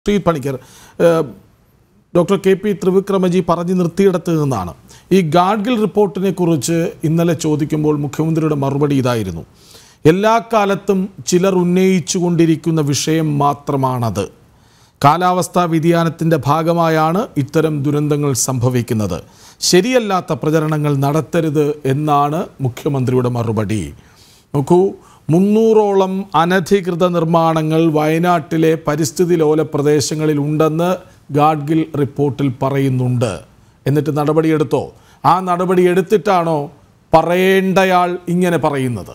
Shri Panicker, doctor K P Trivikramaji പറഞ്ഞു നിർത്തിയിടത്ത് നിന്നാണ് ഈ ഗാഡ്ഗിൽ റിപ്പോർട്ടിനെ കുറിച്ച് ഇന്നലെ ചോദിക്കുമ്പോൾ മുഖ്യമന്ത്രിയുടെ മറുപടി ഇതായിരുന്നു: എല്ലാ കാലത്തും ചിലർ ഉന്നയിച്ചു കൊണ്ടിരിക്കുന്ന വിഷയം മാത്രമാണത്. കാലാവസ്ഥാ വ്യതിയാനത്തിൻ്റെ ഭാഗമായാണ് ഇത്തരം ദുരന്തങ്ങൾ സംഭവിക്കുന്നത്. ശരിയല്ലാത്ത പ്രചരണങ്ങൾ നടത്തരുത് എന്നാണ് മുഖ്യമന്ത്രിയുടെ മറുപടി. നോക്കൂ, 300ഓളം അനധികൃത നിർമ്മാണങ്ങൾ വയനാട്ടിലെ പരിസ്ഥിതി ലോല പ്രദേശങ്ങളിൽ ഉണ്ടെന്ന് ഗാഡ്ഗിൽ റിപ്പോർട്ടിൽ പറയുന്നുണ്ട്. എന്നിട്ട് നടപടിയെടുത്തോ? ആ നടപടി എടുത്തിട്ടാണോ പറയേണ്ടയാൾ ഇങ്ങനെ പറയുന്നത്?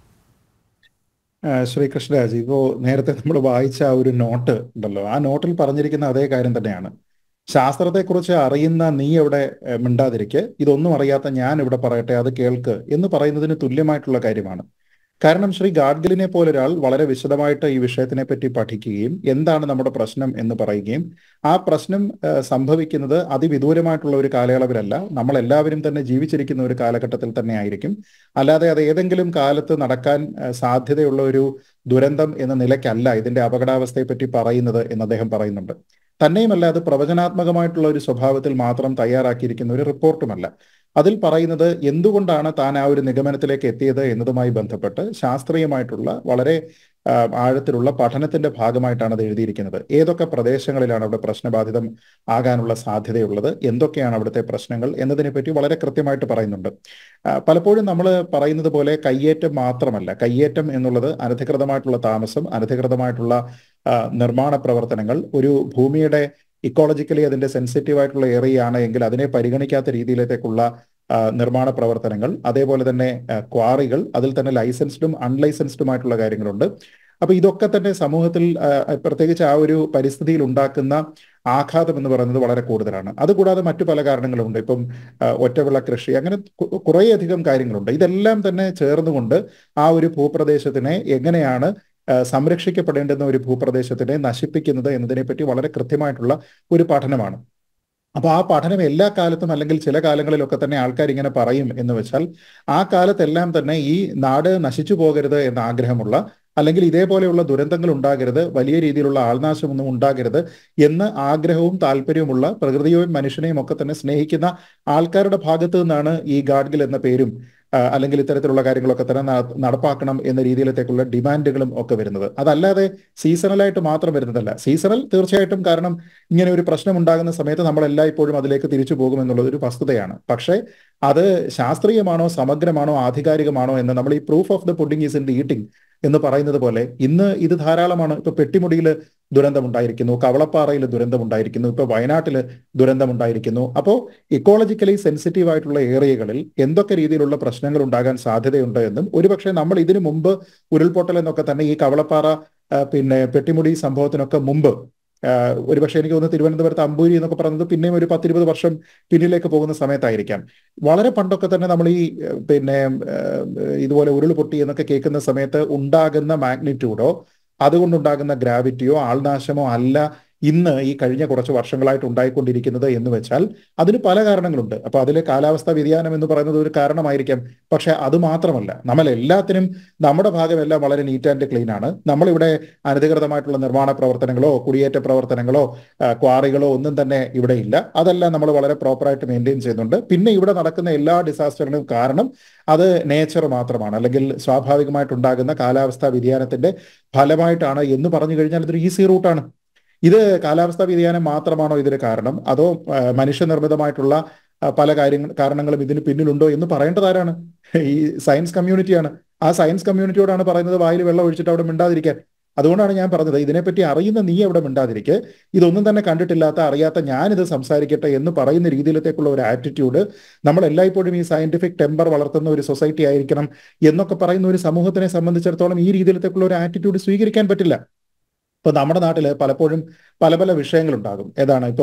ശ്രീ കൃഷ്ണരാജ്, ഇപ്പോൾ നേരത്തെ നമ്മൾ വായിച്ച ആ ഒരു നോട്ട് ഉണ്ടല്ലോ, ആ നോട്ടിൽ പറഞ്ഞിരിക്കുന്ന അതേ കാര്യം തന്നെയാണ്. ശാസ്ത്രത്തെക്കുറിച്ച് അറിയുന്ന നീ എവിടെ മിണ്ടാതിരിക്കെ, ഇതൊന്നും അറിയാത്ത ഞാൻ ഇവിടെ പറയട്ടെ, അത് കേൾക്ക് എന്ന് പറയുന്നതിന് തുല്യമായിട്ടുള്ള കാര്യമാണ്. കാരണം ശ്രീ ഗാഡ്ഗിലിനെ പോലൊരാൾ വളരെ വിശദമായിട്ട് ഈ വിഷയത്തിനെ പറ്റി പഠിക്കുകയും എന്താണ് നമ്മുടെ പ്രശ്നം എന്ന് പറയുകയും ആ പ്രശ്നം സംഭവിക്കുന്നത് അതിവിദൂരമായിട്ടുള്ള ഒരു കാലയളവിലല്ല, നമ്മളെല്ലാവരും തന്നെ ജീവിച്ചിരിക്കുന്ന ഒരു കാലഘട്ടത്തിൽ തന്നെ ആയിരിക്കും. അല്ലാതെ അത് ഏതെങ്കിലും കാലത്ത് നടക്കാൻ സാധ്യതയുള്ള ഒരു ദുരന്തം എന്ന നിലയ്ക്കല്ല ഇതിന്റെ അപകടാവസ്ഥയെ പറ്റി പറയുന്നത് എന്ന് അദ്ദേഹം പറയുന്നുണ്ട്. തന്നെയുമല്ല, അത് പ്രവചനാത്മകമായിട്ടുള്ള ഒരു സ്വഭാവത്തിൽ മാത്രം തയ്യാറാക്കിയിരിക്കുന്ന ഒരു റിപ്പോർട്ടുമല്ല. അതിൽ പറയുന്നത് എന്തുകൊണ്ടാണ് താൻ ആ ഒരു നിഗമനത്തിലേക്ക് എത്തിയത് എന്നതുമായി ബന്ധപ്പെട്ട് ശാസ്ത്രീയമായിട്ടുള്ള വളരെ ആഴത്തിലുള്ള പഠനത്തിന്റെ ഭാഗമായിട്ടാണ് അത് എഴുതിയിരിക്കുന്നത്. ഏതൊക്കെ പ്രദേശങ്ങളിലാണ് അവിടെ പ്രശ്നബാധിതം ആകാനുള്ള സാധ്യതയുള്ളത്, എന്തൊക്കെയാണ് അവിടുത്തെ പ്രശ്നങ്ങൾ എന്നതിനെപ്പറ്റി വളരെ കൃത്യമായിട്ട് പറയുന്നുണ്ട്. പലപ്പോഴും നമ്മൾ പറയുന്നത് പോലെ കയ്യേറ്റം മാത്രമല്ല, കയ്യേറ്റം എന്നുള്ളത് അനധികൃതമായിട്ടുള്ള താമസം, അനധികൃതമായിട്ടുള്ള നിർമ്മാണ പ്രവർത്തനങ്ങൾ, ഒരു ഭൂമിയുടെ ഇക്കോളജിക്കലി അതിന്റെ സെൻസിറ്റീവ് ആയിട്ടുള്ള ഏരിയയാണ് എങ്കിൽ അതിനെ പരിഗണിക്കാത്ത രീതിയിലേക്കുള്ള നിർമ്മാണ പ്രവർത്തനങ്ങൾ, അതേപോലെ തന്നെ ക്വാറികൾ, അതിൽ തന്നെ ലൈസൻസ്ഡും അൺലൈസൻസ്ഡുമായിട്ടുള്ള കാര്യങ്ങളുണ്ട്. അപ്പൊ ഇതൊക്കെ തന്നെ സമൂഹത്തിൽ പ്രത്യേകിച്ച് ആ ഒരു പരിസ്ഥിതിയിൽ ഉണ്ടാക്കുന്ന ആഘാതം എന്ന് പറയുന്നത് വളരെ കൂടുതലാണ്. അതുകൂടാതെ മറ്റു പല കാരണങ്ങളുണ്ട്. ഇപ്പം ഒറ്റവിള കൃഷി, അങ്ങനെ കുറേയധികം കാര്യങ്ങളുണ്ട്. ഇതെല്ലാം തന്നെ ചേർന്നുകൊണ്ട് ആ ഒരു ഭൂപ്രദേശത്തിനെ എങ്ങനെയാണ് സംരക്ഷിക്കപ്പെടേണ്ടുന്ന ഒരു ഭൂപ്രദേശത്തിനെ നശിപ്പിക്കുന്നത് എന്നതിനെപ്പറ്റി വളരെ കൃത്യമായിട്ടുള്ള ഒരു പഠനമാണ്. അപ്പൊ ആ പഠനം എല്ലാ കാലത്തും അല്ലെങ്കിൽ ചില കാലങ്ങളിലൊക്കെ തന്നെ ആൾക്കാർ ഇങ്ങനെ പറയും എന്ന് വെച്ചാൽ ആ കാലത്തെല്ലാം തന്നെ ഈ നാട് നശിച്ചു പോകരുത് എന്ന ആഗ്രഹമുള്ള, അല്ലെങ്കിൽ ഇതേപോലെയുള്ള ദുരന്തങ്ങൾ ഉണ്ടാകരുത്, വലിയ രീതിയിലുള്ള ആൾനാശമൊന്നും ഉണ്ടാകരുത് എന്ന് ആഗ്രഹവും താല്പര്യവുമുള്ള, പ്രകൃതിയെയും മനുഷ്യനെയും ഒക്കെ തന്നെ സ്നേഹിക്കുന്ന ആൾക്കാരുടെ ഭാഗത്തു നിന്നാണ് ഈ ഗാഡ്ഗിൽ എന്ന പേരും അല്ലെങ്കിൽ ഇത്തരത്തിലുള്ള കാര്യങ്ങളൊക്കെ തന്നെ നടപ്പാക്കണം എന്ന രീതിയിലത്തേക്കുള്ള ഡിമാൻഡുകളും ഒക്കെ വരുന്നത്. അതല്ലാതെ സീസണലായിട്ട് മാത്രം വരുന്നതല്ല. സീസണൽ തീർച്ചയായിട്ടും, കാരണം ഇങ്ങനെ ഒരു പ്രശ്നം ഉണ്ടാകുന്ന സമയത്ത് നമ്മൾ എല്ലായ്പ്പോഴും അതിലേക്ക് തിരിച്ചു പോകുമെന്നുള്ളത് ഒരു വസ്തുതയാണ്. പക്ഷേ അത് ശാസ്ത്രീയമാണോ, സമഗ്രമാണോ, ആധികാരികമാണോ എന്ന് നമ്മൾ ഈ proof of the pudding is in the eating എന്ന് പറയുന്നത് പോലെ ഇന്ന് ഇത് ധാരാളമാണ്. ഇപ്പൊ പെട്ടിമുടിയിൽ ദുരന്തമുണ്ടായിരിക്കുന്നു, കവളപ്പാറയിൽ ദുരന്തമുണ്ടായിരിക്കുന്നു, ഇപ്പൊ വയനാട്ടിൽ ദുരന്തമുണ്ടായിരിക്കുന്നു. അപ്പോൾ ഇക്കോളജിക്കലി സെൻസിറ്റീവ് ആയിട്ടുള്ള ഏരിയകളിൽ എന്തൊക്കെ രീതിയിലുള്ള പ്രശ്നങ്ങൾ ഉണ്ടാകാൻ സാധ്യതയുണ്ട് എന്നും, ഒരുപക്ഷെ നമ്മൾ ഇതിനു മുമ്പ് ഉരുൾപൊട്ടൽ എന്നൊക്കെ തന്നെ ഈ കവളപ്പാറ പിന്നെ പെട്ടിമുടി സംഭവത്തിനൊക്കെ മുമ്പ് ഒരുപക്ഷെ എനിക്ക് തോന്നുന്നു തിരുവനന്തപുരത്ത് അമ്പൂരി എന്നൊക്കെ പറയുന്നത് പിന്നെയും ഒരു 10-20 വർഷം പിന്നിലേക്ക് പോകുന്ന സമയത്തായിരിക്കാം. വളരെ പണ്ടൊക്കെ തന്നെ നമ്മൾ ഈ പിന്നെ ഇതുപോലെ ഉരുൾപൊട്ടി എന്നൊക്കെ കേൾക്കുന്ന സമയത്ത് ഉണ്ടാകുന്ന മാഗ്നിറ്റ്യൂഡോ അതുകൊണ്ടുണ്ടാകുന്ന ഗ്രാവിറ്റിയോ ആൾനാശമോ അല്ല ഇന്ന് ഈ കഴിഞ്ഞ കുറച്ച് വർഷങ്ങളായിട്ട് ഉണ്ടായിക്കൊണ്ടിരിക്കുന്നത് എന്ന് വെച്ചാൽ അതിന് പല കാരണങ്ങളുണ്ട്. അപ്പൊ അതിൽ കാലാവസ്ഥാ വ്യതിയാനം എന്ന് പറയുന്നത് ഒരു കാരണമായിരിക്കാം. പക്ഷെ അത് മാത്രമല്ല, നമ്മൾ എല്ലാത്തിനും നമ്മുടെ ഭാഗമെല്ലാം വളരെ നീറ്റ് ആൻഡ് ക്ലീൻ ആണ്. നമ്മളിവിടെ അനധികൃതമായിട്ടുള്ള നിർമ്മാണ പ്രവർത്തനങ്ങളോ കുടിയേറ്റ പ്രവർത്തനങ്ങളോ ക്വാറികളോ ഒന്നും തന്നെ ഇവിടെ ഇല്ല. അതെല്ലാം നമ്മൾ വളരെ പ്രോപ്പറായിട്ട് മെയിൻറ്റെയിൻ ചെയ്യുന്നുണ്ട്. പിന്നെ ഇവിടെ നടക്കുന്ന എല്ലാ ഡിസാസ്റ്ററിനും കാരണം അത് നേച്ചർ മാത്രമാണ്, അല്ലെങ്കിൽ സ്വാഭാവികമായിട്ടുണ്ടാകുന്ന കാലാവസ്ഥാ വ്യതിയാനത്തിന്റെ ഫലമായിട്ടാണ് എന്ന് പറഞ്ഞു കഴിഞ്ഞാൽ ഇതൊരു ഈസി റൂട്ടാണ്. ഇത് കാലാവസ്ഥാ വ്യതിയാനം മാത്രമാണോ ഇതിന് കാരണം, അതോ മനുഷ്യനിർമ്മിതമായിട്ടുള്ള പല കാരണങ്ങളും ഇതിന് പിന്നിലുണ്ടോ എന്ന് പറയേണ്ടത് ആരാണ്? ഈ സയൻസ് കമ്മ്യൂണിറ്റിയാണ്. ആ സയൻസ് കമ്മ്യൂണിറ്റിയോടാണ് പറയുന്നത് വായിൽ വെള്ളം ഒഴിച്ചിട്ട് അവിടെ മിണ്ടാതിരിക്കാൻ. അതുകൊണ്ടാണ് ഞാൻ പറഞ്ഞത്, ഇതിനെപ്പറ്റി അറിയുന്ന നീ അവിടെ മിണ്ടാതിരിക്കെ, ഇതൊന്നും തന്നെ കണ്ടിട്ടില്ലാത്ത അറിയാത്ത ഞാനിത് സംസാരിക്കട്ടെ എന്ന് പറയുന്ന രീതിയിലത്തേക്കുള്ള ഒരു ആറ്റിറ്റ്യൂഡ്, നമ്മൾ എല്ലായ്പ്പോഴും ഈ സയന്റിഫിക് ടെമ്പർ വളർത്തുന്ന ഒരു സൊസൈറ്റി ആയിരിക്കണം എന്നൊക്കെ പറയുന്ന ഒരു സമൂഹത്തിനെ സംബന്ധിച്ചിടത്തോളം ഈ രീതിയിലത്തേക്കുള്ള ഒരു ആറ്റിറ്റ്യൂഡ് സ്വീകരിക്കാൻ പറ്റില്ല. ഇപ്പൊ നമ്മുടെ നാട്ടിൽ പലപ്പോഴും പല പല വിഷയങ്ങളുണ്ടാകും. ഏതാണ് ഇപ്പോ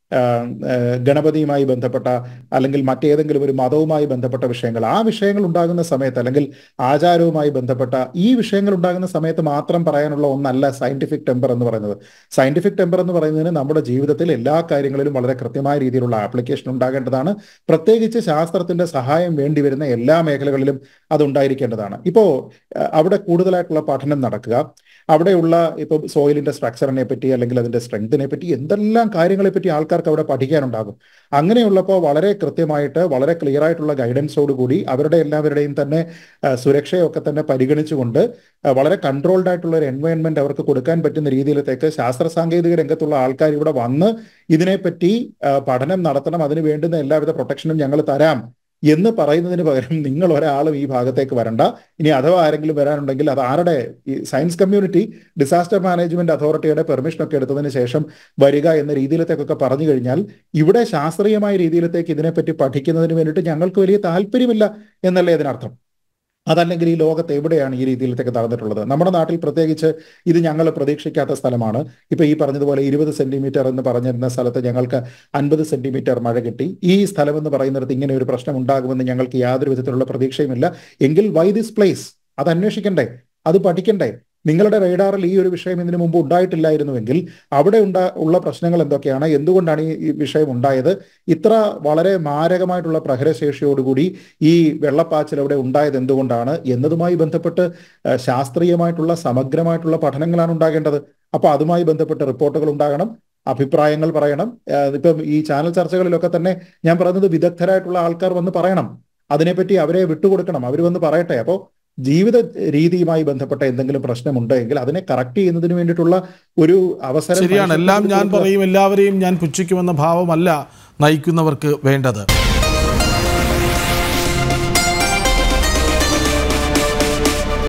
ഗണപതിയുമായി ബന്ധപ്പെട്ട അല്ലെങ്കിൽ മറ്റേതെങ്കിലും ഒരു മതവുമായി ബന്ധപ്പെട്ട വിഷയങ്ങൾ, ആ വിഷയങ്ങൾ ഉണ്ടാകുന്ന സമയത്ത് അല്ലെങ്കിൽ ആചാരവുമായി ബന്ധപ്പെട്ട ഈ വിഷയങ്ങൾ ഉണ്ടാകുന്ന സമയത്ത് മാത്രം പറയാനുള്ള ഒന്നല്ല സയന്റിഫിക് ടെമ്പർ എന്ന് പറയുന്നത്. സയന്റിഫിക് ടെമ്പർ എന്ന് പറയുന്നതിന് നമ്മുടെ ജീവിതത്തിൽ എല്ലാ കാര്യങ്ങളിലും വളരെ കൃത്യമായ രീതിയിലുള്ള ആപ്ലിക്കേഷൻ ഉണ്ടാകേണ്ടതാണ്. പ്രത്യേകിച്ച് ശാസ്ത്രത്തിന്റെ സഹായം വേണ്ടി വരുന്ന എല്ലാ മേഖലകളിലും അത് ഉണ്ടായിരിക്കേണ്ടതാണ്. ഇപ്പോൾ അവിടെ കൂടുതലായിട്ടുള്ള പഠനം നടക്കുക, അവിടെയുള്ള ഇപ്പോൾ സോയിലിന്റെ സ്ട്രക്ചറിനെ പറ്റി അല്ലെങ്കിൽ അതിന്റെ സ്ട്രെങ്തിനെ പറ്റി എന്തെല്ലാം കാര്യങ്ങളെ പറ്റി ആൾക്കാർക്ക് അവിടെ പഠിക്കാനുണ്ടാകും. അങ്ങനെയുള്ളപ്പോൾ വളരെ കൃത്യമായിട്ട് വളരെ ക്ലിയർ ആയിട്ടുള്ള ഗൈഡൻസോടുകൂടി അവരുടെ എല്ലാവരുടെയും തന്നെ സുരക്ഷയൊക്കെ തന്നെ പരിഗണിച്ചുകൊണ്ട് വളരെ കൺട്രോൾഡ് ആയിട്ടുള്ള ഒരു എൻവയോൺമെന്റ് അവർക്ക് കൊടുക്കാൻ പറ്റുന്ന രീതിയിലത്തേക്ക് ശാസ്ത്ര സാങ്കേതിക രംഗത്തുള്ള ആൾക്കാർ ഇവിടെ വന്ന് ഇതിനെപ്പറ്റി പഠനം നടത്തണം, അതിന് വേണ്ടുന്ന എല്ലാവിധ പ്രൊട്ടക്ഷനും ഞങ്ങൾ തരാം എന്ന് പറയുന്നതിന് പകരം നിങ്ങൾ ഒരാളും ഈ ഭാഗത്തേക്ക് വരണ്ട. ഇനി അഥവാ ആരെങ്കിലും വരാനുണ്ടെങ്കിൽ അത് ആരുടെ, ഈ സയൻസ് കമ്മ്യൂണിറ്റി ഡിസാസ്റ്റർ മാനേജ്മെന്റ് അതോറിറ്റിയുടെ പെർമിഷനൊക്കെ എടുത്തതിന് ശേഷം വരിക എന്ന രീതിയിലത്തേക്കൊക്കെ പറഞ്ഞു കഴിഞ്ഞാൽ ഇവിടെ ശാസ്ത്രീയമായ രീതിയിലത്തേക്ക് ഇതിനെപ്പറ്റി പഠിക്കുന്നതിന് വേണ്ടിയിട്ട് ഞങ്ങൾക്ക് വലിയ താല്പര്യമില്ല എന്നല്ലേ ഇതിനർത്ഥം. അതല്ലെങ്കിൽ ഈ ലോകത്ത് എവിടെയാണ് ഈ രീതിയിലത്തേക്ക് നടന്നിട്ടുള്ളത്? നമ്മുടെ നാട്ടിൽ പ്രത്യേകിച്ച് ഇത് ഞങ്ങൾ പ്രതീക്ഷിക്കാത്ത സ്ഥലമാണ്. ഇപ്പൊ ഈ പറഞ്ഞതുപോലെ 20 സെന്റിമീറ്റർ എന്ന് പറഞ്ഞിരുന്ന സ്ഥലത്ത് ഞങ്ങൾക്ക് 50 സെന്റിമീറ്റർ മഴ കിട്ടി. ഈ സ്ഥലം എന്ന് പറയുന്നിടത്ത് ഇങ്ങനെ ഒരു പ്രശ്നം ഉണ്ടാകുമെന്ന് ഞങ്ങൾക്ക് യാതൊരു വിധത്തിലുള്ള പ്രതീക്ഷയുമില്ല. എങ്കിൽ വൈ ദിസ് പ്ലേസ്? അത് അന്വേഷിക്കണ്ടേ, അത് പഠിക്കണ്ടേ? നിങ്ങളുടെ റേഡാറിൽ ഈ ഒരു വിഷയം ഇതിനു മുമ്പ് ഉണ്ടായിട്ടില്ലായിരുന്നുവെങ്കിൽ അവിടെ ഉള്ള പ്രശ്നങ്ങൾ എന്തൊക്കെയാണ്, എന്തുകൊണ്ടാണ് ഈ വിഷയം ഉണ്ടായത്, ഇത്ര വളരെ മാരകമായിട്ടുള്ള പ്രഹരശേഷിയോടുകൂടി ഈ വെള്ളപ്പാച്ചിൽ അവിടെ ഉണ്ടായത് എന്തുകൊണ്ടാണ് എന്നതുമായി ബന്ധപ്പെട്ട് ശാസ്ത്രീയമായിട്ടുള്ള സമഗ്രമായിട്ടുള്ള പഠനങ്ങളാണ് ഉണ്ടാകേണ്ടത്. അപ്പൊ അതുമായി ബന്ധപ്പെട്ട് റിപ്പോർട്ടുകൾ ഉണ്ടാകണം, അഭിപ്രായങ്ങൾ പറയണം. ഇപ്പം ഈ ചാനൽ ചർച്ചകളിലൊക്കെ തന്നെ ഞാൻ പറയുന്നത് വിദഗ്ധരായിട്ടുള്ള ആൾക്കാർ വന്ന് പറയണം, അതിനെപ്പറ്റി അവരെ വിട്ടുകൊടുക്കണം, അവർ വന്ന് പറയട്ടെ. അപ്പോൾ ജീവിത രീതിയുമായി ബന്ധപ്പെട്ട എന്തെങ്കിലും പ്രശ്നമുണ്ടെങ്കിൽ അതിനെ കറക്റ്റ് ചെയ്യുന്നതിന് വേണ്ടിയിട്ടുള്ള ഒരു അവസരം. ശരിയാണ്, എല്ലാം ഞാൻ പറയും, എല്ലാവരെയും ഞാൻ പുച്ഛിക്കുമെന്ന ഭാവമല്ല നയിക്കുന്നവർക്ക് വേണ്ടത്.